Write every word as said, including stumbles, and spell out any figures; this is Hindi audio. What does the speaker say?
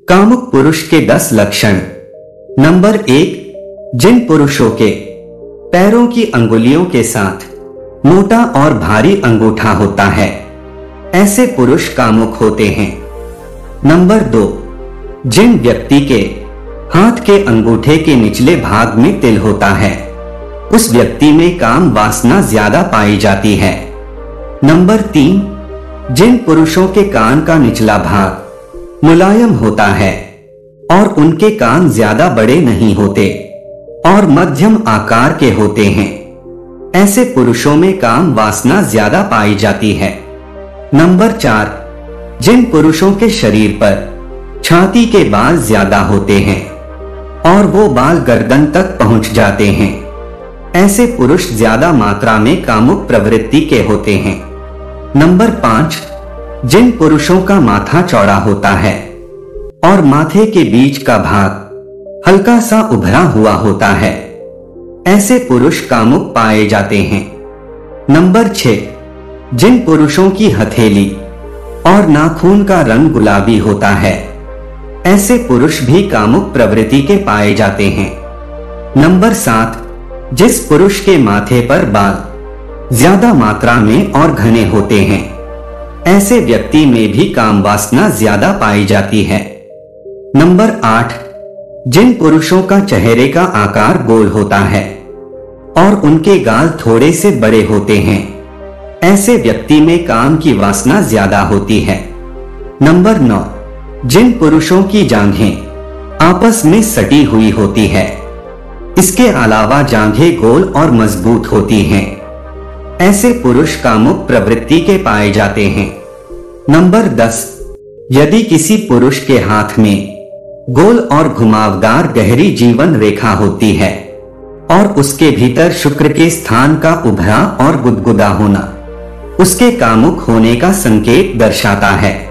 कामुक पुरुष के दस लक्षण। नंबर एक, जिन पुरुषों के पैरों की अंगुलियों के साथ मोटा और भारी अंगूठा होता है, ऐसे पुरुष कामुक होते हैं। नंबर दो, जिन व्यक्ति के हाथ के अंगूठे के निचले भाग में तिल होता है, उस व्यक्ति में काम वासना ज्यादा पाई जाती है। नंबर तीन, जिन पुरुषों के कान का निचला भाग मुलायम होता है और उनके कान ज्यादा बड़े नहीं होते और मध्यम आकार के होते हैं, ऐसे पुरुषों में काम वासना ज्यादा पाई जाती है। नंबर चार, जिन पुरुषों के शरीर पर छाती के बाल ज्यादा होते हैं और वो बाल गर्दन तक पहुंच जाते हैं, ऐसे पुरुष ज्यादा मात्रा में कामुक प्रवृत्ति के होते हैं। नंबर पांच, जिन पुरुषों का माथा चौड़ा होता है और माथे के बीच का भाग हल्का सा उभरा हुआ होता है, ऐसे पुरुष कामुक पाए जाते हैं। नंबर छह, जिन पुरुषों की हथेली और नाखून का रंग गुलाबी होता है, ऐसे पुरुष भी कामुक प्रवृत्ति के पाए जाते हैं। नंबर सात, जिस पुरुष के माथे पर बाल ज्यादा मात्रा में और घने होते हैं, ऐसे व्यक्ति में भी काम वासना ज्यादा पाई जाती है। नंबर आठ, जिन पुरुषों का चेहरे का आकार गोल होता है और उनके गाल थोड़े से बड़े होते हैं, ऐसे व्यक्ति में काम की वासना ज्यादा होती है। नंबर नौ, जिन पुरुषों की जांघें आपस में सटी हुई होती है, इसके अलावा जांघें गोल और मजबूत होती हैं, ऐसे पुरुष कामुक प्रवृत्ति के पाए जाते हैं। नंबर दस, यदि किसी पुरुष के हाथ में गोल और घुमावदार गहरी जीवन रेखा होती है और उसके भीतर शुक्र के स्थान का उभरा और गुदगुदा होना उसके कामुक होने का संकेत दर्शाता है।